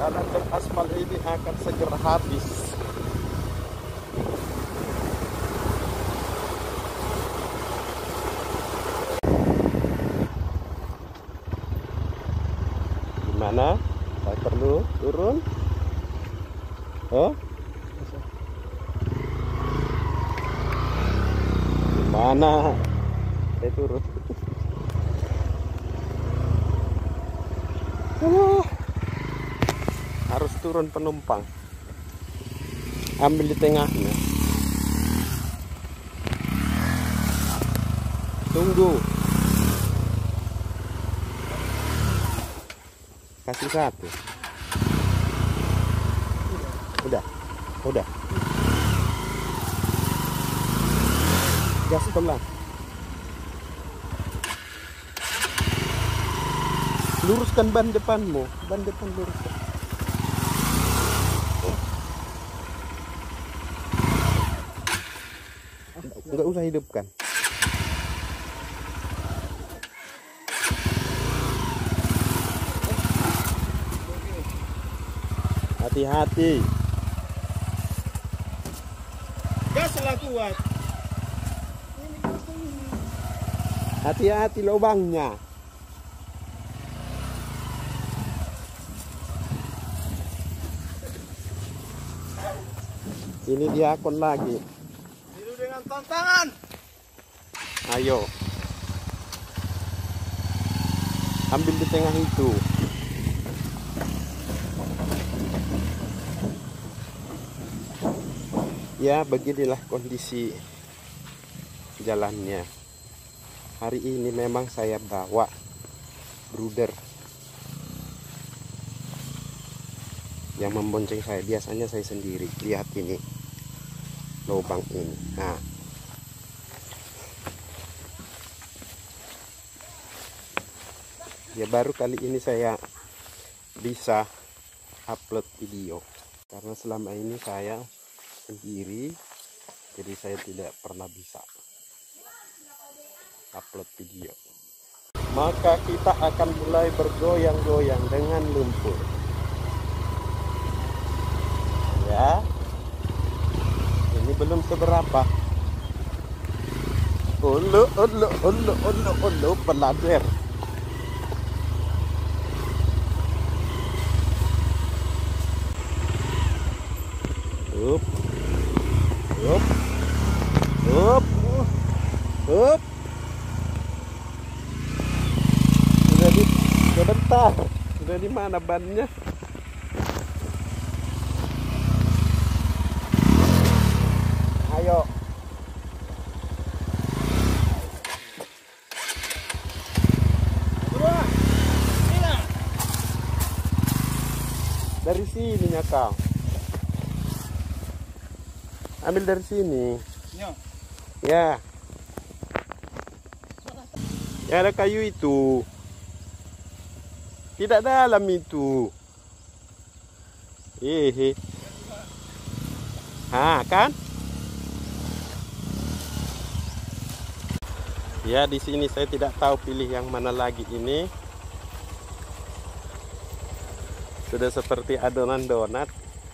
Jalan beraspal ini akan segera habis. Gimana? Saya perlu turun? Oh? Gimana? Saya turun. Harus turun penumpang. Ambil di tengahnya. Tunggu. Kasih satu. Udah. Gas pelan. Luruskan ban depanmu. Ban depan luruskan. Enggak usah hidupkan. Hati-hati. Gaslah kuat. Hati-hati lubangnya. Ini diakon lagi. Itu dengan tantangan. Ayo. Ambil di tengah itu. Ya, beginilah kondisi jalannya. Hari ini memang saya bawa brooder yang membonceng saya. Biasanya saya sendiri. Lihat ini lubang ini. Nah, ya baru kali ini saya bisa upload video, karena selama ini saya sendiri, jadi saya tidak pernah bisa upload video. Maka kita akan mulai bergoyang-goyang dengan lumpur. Ya, ini belum seberapa. Pelajar. Up. Sebentar. Sudah di mana bannya? Ayo. Dari sininya kau. Ambil dari sini. Ya. Ya, ada kayu itu. Tidak dalam itu. Kan? Ya, di sini saya tidak tahu pilih yang mana lagi ini. Sudah seperti adonan donat.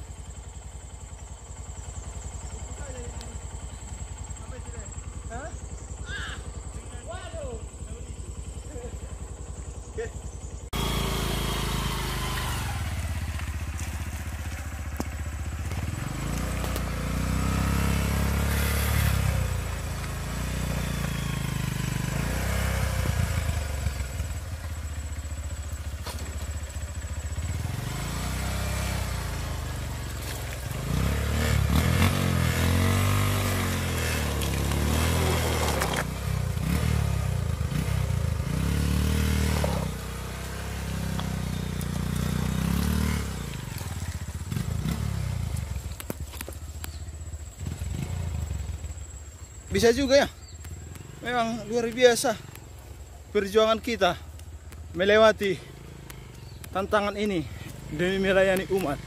Bisa juga ya. Memang luar biasa perjuangan kita melewati tantangan ini demi melayani umat.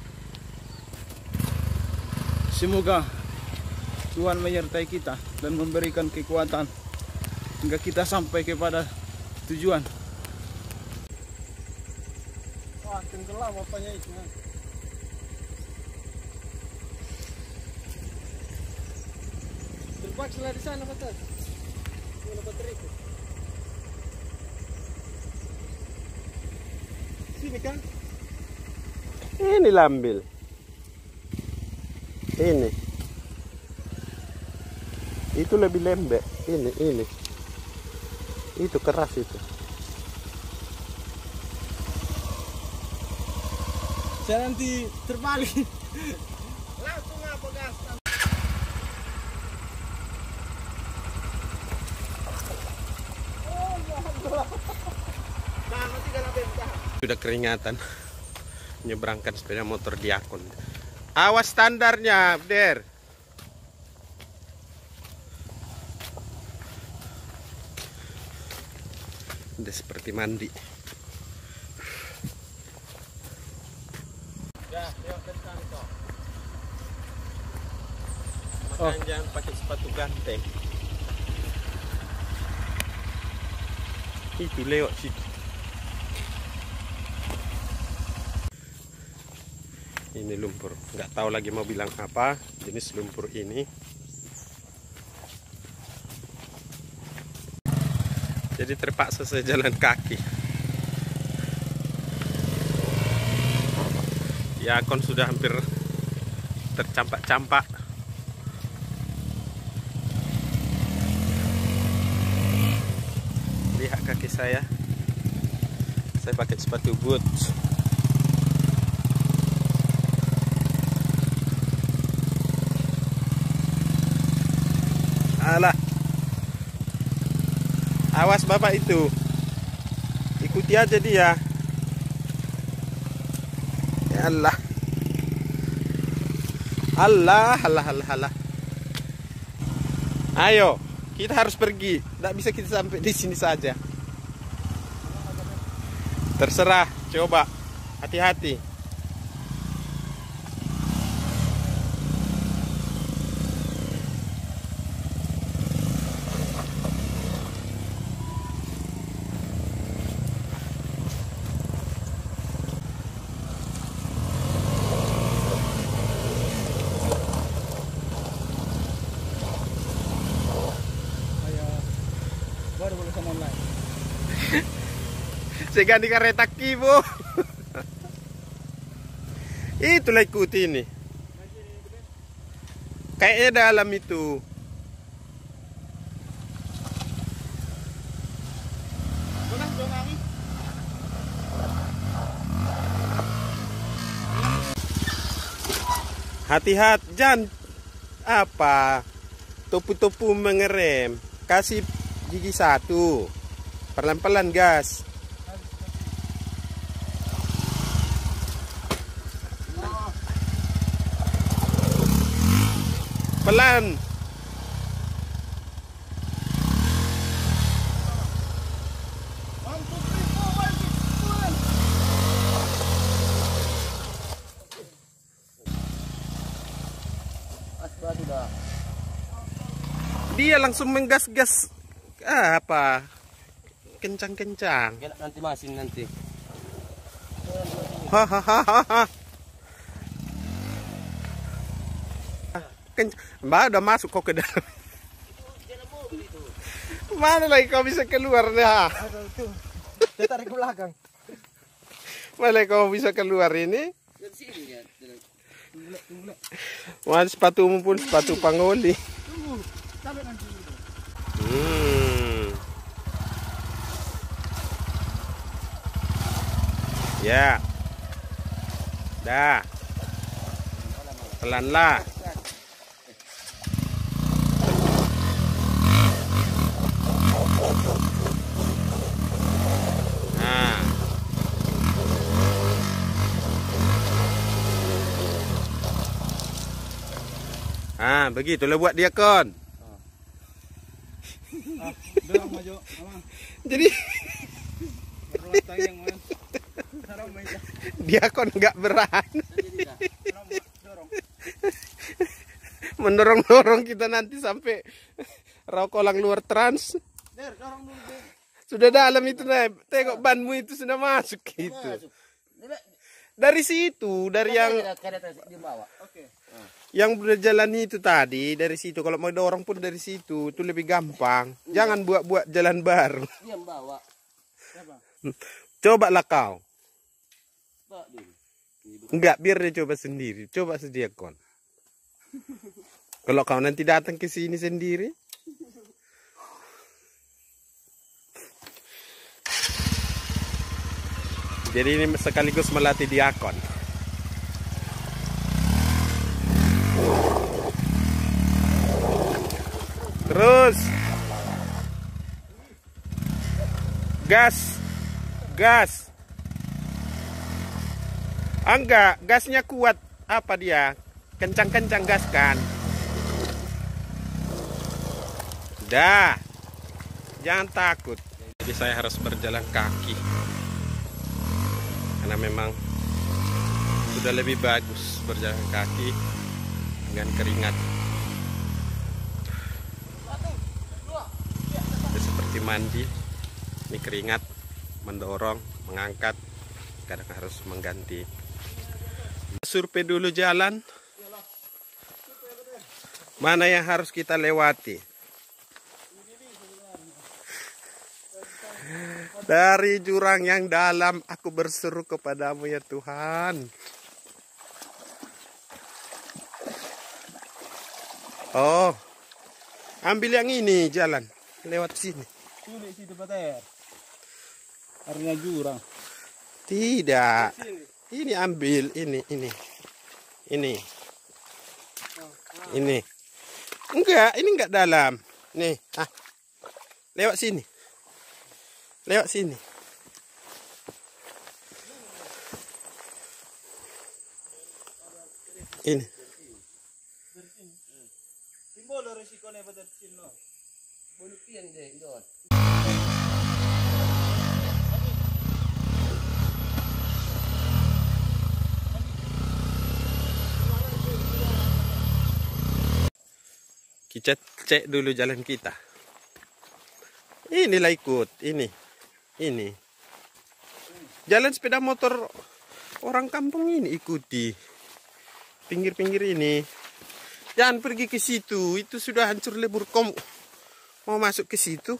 Semoga Tuhan menyertai kita dan memberikan kekuatan hingga kita sampai kepada tujuan. Wah, tenggelam apanya itu. Terpaksa di sana, Batas. Mana baterai itu? Sini kan? Ini lambil. Ini. Itu lebih lembek. Ini. Itu keras itu. Saya nanti terbalik. Langsung apa gas? Sudah keringatan menyeberangkan sepeda motor Diakon. Awas standarnya, Der. Udah seperti mandi. Ya, yuk kencang kok. Makanya jangan pakai sepatu ganteng. Itu lewat situ. Ini lumpur, nggak tahu lagi mau bilang apa jenis lumpur ini. Jadi terpaksa saya jalan kaki. Ya, kon sudah hampir tercampak-campak. Lihat kaki saya pakai sepatu boots. Alah, awas bapak itu, ikuti aja dia. Ya Allah, Allah. Ayo, kita harus pergi. Tidak bisa kita sampai di sini saja. Terserah, coba, hati-hati. Baru boleh sama online. Saya ganti kereta kibo. Itulah ikuti ini. Kayaknya dalam itu. Hati-hati, jangan apa topu-topu mengerem. Kasih gigi satu, pelan-pelan gas. Pelan. Dia langsung menggas-gas apa kencang-kencang. Nanti masin nanti. Hahaha. Mbak udah masuk kok ke dalam. Mana lagi kau bisa keluar dah? Saya tarik ke belakang. Mana kau bisa keluar ini? Wah, sepatumu pun sepatu pangoli. Ya. Dah. Pelan lah. Begitulah buat dia kon. Jadi dia kon nggak beran. Mendorong-dorong kita nanti sampai Raukolang luar trans. Sudah dalam itu nih. Tengok banmu itu sudah masuk gitu. Dari situ, dari Di bawah. Oke. yang berjalan itu tadi, dari situ. Kalau mau dorong pun dari situ, itu lebih gampang. Jangan buat jalan baru. Dia bawa. Siapa? Cobalah kau. Pak dulu. Enggak, biar dia coba sendiri. Coba sedia kon. Kalau kau nanti datang ke sini sendiri. Jadi ini sekaligus melatih diakon. Terus. Gas. Gas. Enggak, gasnya kuat. Apa dia? Kencang-kencang gas kan. Dah. Jangan takut. Jadi saya harus berjalan kaki. Karena memang sudah lebih bagus berjalan kaki dengan keringat. Jadi seperti mandi. Ini keringat mendorong, mengangkat. Kadang harus mengganti. Survei dulu jalan. Mana yang harus kita lewati? Dari jurang yang dalam aku berseru kepadamu ya Tuhan. Oh, ambil yang ini jalan lewat sini. Sulit situ Pater. Karena jurang. Tidak. Ini ambil ini. Ini. Enggak, ini enggak dalam. Nih, lewat sini. Lewat sini. Ini. Simbol resikonya pada sini loh. Bulukian deh, Don. Kita cek dulu jalan kita. Inilah ikut, ini. Jalan sepeda motor orang kampung ini ikuti. Pinggir-pinggir ini. Jangan pergi ke situ, itu sudah hancur lebur. Kamu mau masuk ke situ?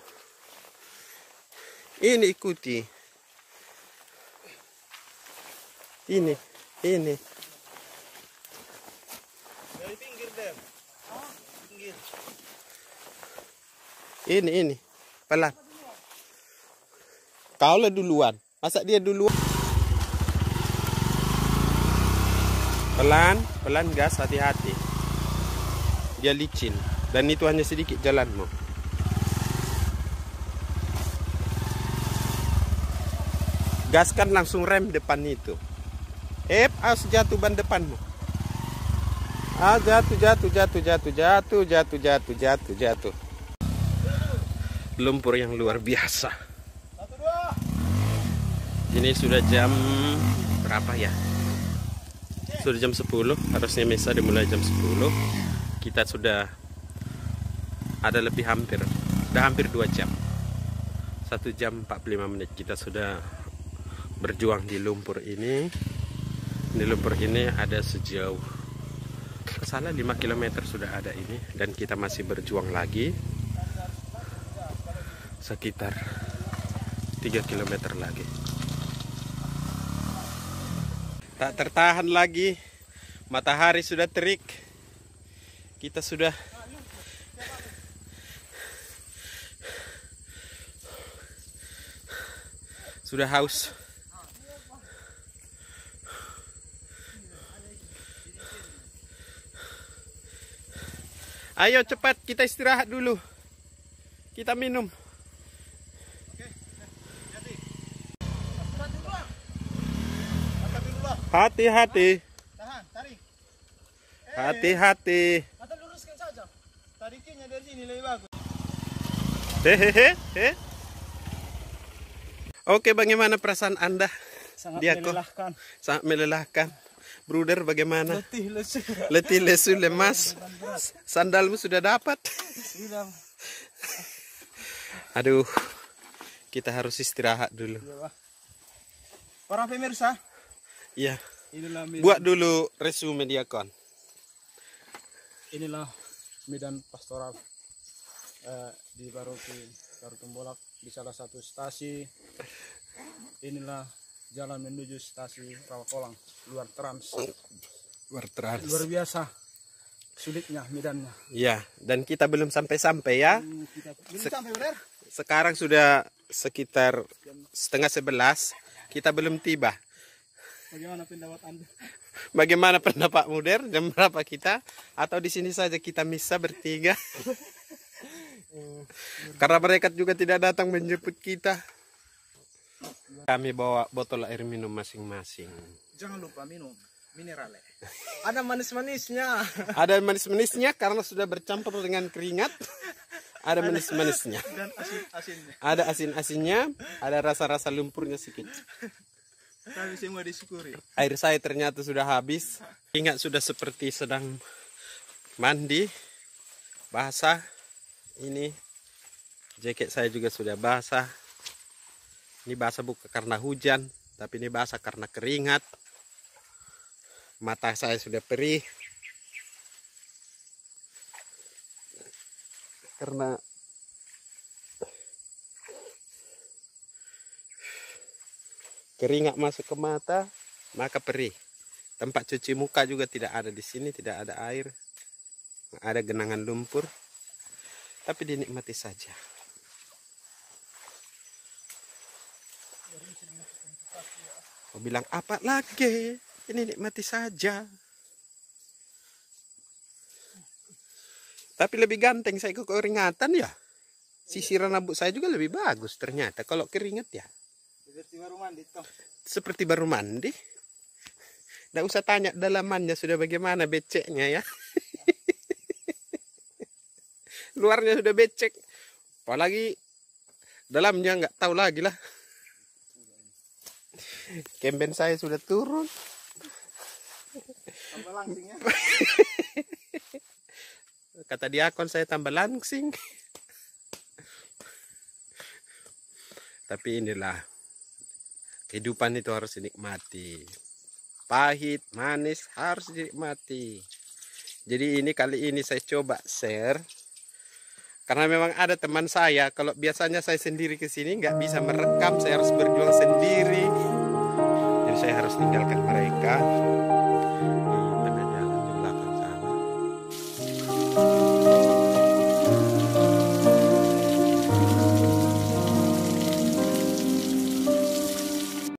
Ini ikuti. Ini. Dari pinggir deh. Pinggir. Ini. Pelan. Kau lah duluan. Masa dia duluan? Pelan gas, hati-hati. Dia licin. Dan itu hanya sedikit jalanmu. Gaskan langsung rem depan itu. Awas jatuh ban depanmu. Jatuh. Lumpur yang luar biasa. 1, 2. Ini sudah jam berapa ya? Sudah jam 10. Harusnya misa dimulai jam 10. Kita sudah ada lebih hampir 2 jam. 1 jam 45 menit kita sudah berjuang di lumpur ini. Di lumpur ini ada sejauh kesana 5 km sudah ada ini. Dan kita masih berjuang lagi. Sekitar 3 km lagi. Tak tertahan lagi. Matahari sudah terik. Kita sudah haus. Ayo cepat kita istirahat dulu. Kita minum. Hati-hati. Tahan, tarik. Hati-hati. Atau luruskan saja. Tariknya dari sini lebih bagus. Hehehe. Oke, bagaimana perasaan Anda? Sangat Diako? melelahkan. Sangat melelahkan. Bruder, bagaimana? Letih lesu. Letih lesu, lemas. Sandalmu sudah dapat. Sudah. Aduh, kita harus istirahat dulu. Para pemirsa, Iya. Inilah Buat dulu resume dia kon. inilah medan pastoral di paroki Karutembolak di salah satu stasi. Inilah jalan menuju stasi Rawakolang luar trans. Luar biasa sulitnya medannya. Iya, dan kita belum sampai-sampai ya. Belum sampai benar. Sekarang sudah sekitar 10:30. Kita belum tiba. Bagaimana pendapat Anda? Bagaimana pendapatmu Der? Jam berapa kita? Atau di sini saja kita misa bertiga? Karena mereka juga tidak datang menjemput kita. Kami bawa botol air minum masing-masing. Jangan lupa minum mineral. Ada manis-manisnya. Ada manis-manisnya karena sudah bercampur dengan keringat. Ada manis-manisnya. Dan asin-asinnya. Ada asin-asinnya. Ada rasa-rasa lumpurnya sedikit. Tapi semua disyukuri. Air saya ternyata sudah habis. Ingat sudah seperti sedang mandi. Basah. Ini jaket saya juga sudah basah. Ini basah bukan karena hujan, tapi ini basah karena keringat. Mata saya sudah perih karena keringat masuk ke mata, maka perih. Tempat cuci muka juga tidak ada di sini, tidak ada air, ada genangan lumpur, tapi dinikmati saja. Mau bilang apa lagi? Ini nikmati saja. Tapi lebih ganteng saya keringatan ya. Sisiran rambut saya juga lebih bagus ternyata kalau keringat ya. Seperti baru mandi toh. Seperti baru mandi. Nggak usah tanya dalamannya sudah bagaimana beceknya ya. Luarnya sudah becek. Apalagi dalamnya nggak tahu lagi lah. Kemben saya sudah turun. Tambah langsing ya. Kata diakon saya tambah langsing. Tapi inilah kehidupan itu harus dinikmati. Pahit, manis harus dinikmati. Jadi kali ini saya coba share. Karena memang ada teman saya, kalau biasanya saya sendiri ke sini nggak bisa merekam, saya harus berjuang sendiri. Jadi saya harus tinggalkan mereka.